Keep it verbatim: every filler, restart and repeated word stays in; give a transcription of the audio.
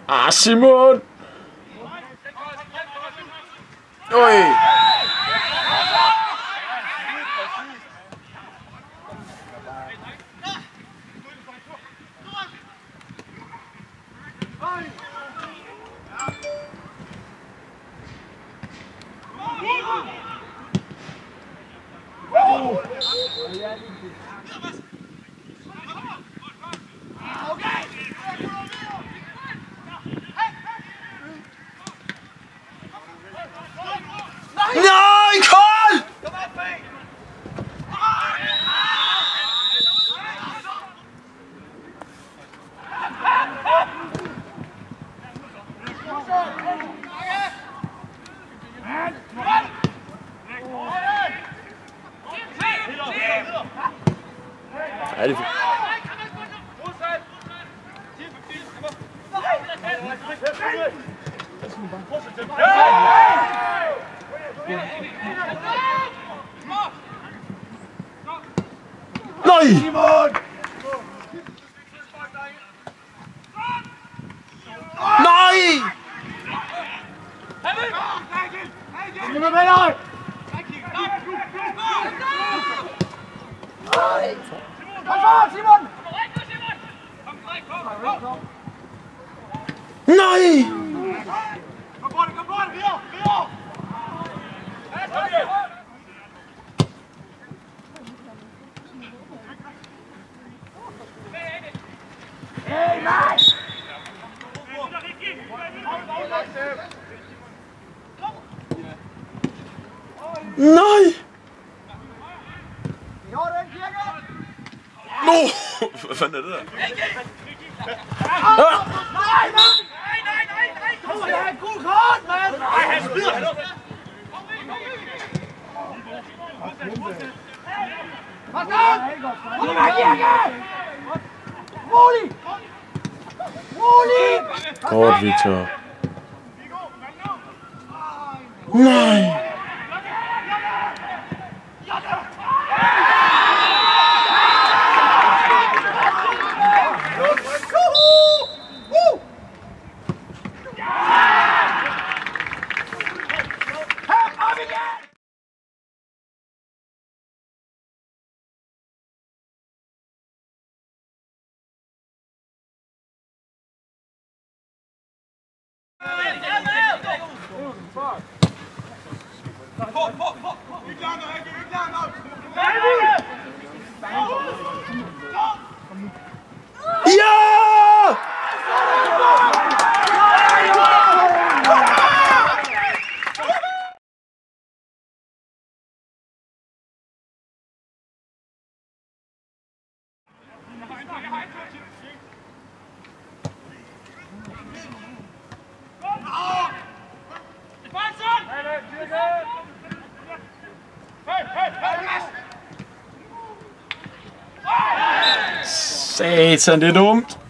Ah, Simon! Oj! Nej, Karl! Ja, det er nej! Nej! Nej! Nej! Nå! Hvad fanden er det der? Ah! Nej, nej! Nej, nej, nej, nej! Kom, jeg har en gul kort, mand! Nej, han smider! Hvad så? Kom her, Kirke! Rolig! Rolig! Kort, Victor. Nej! Ja! Satan, det er dumt.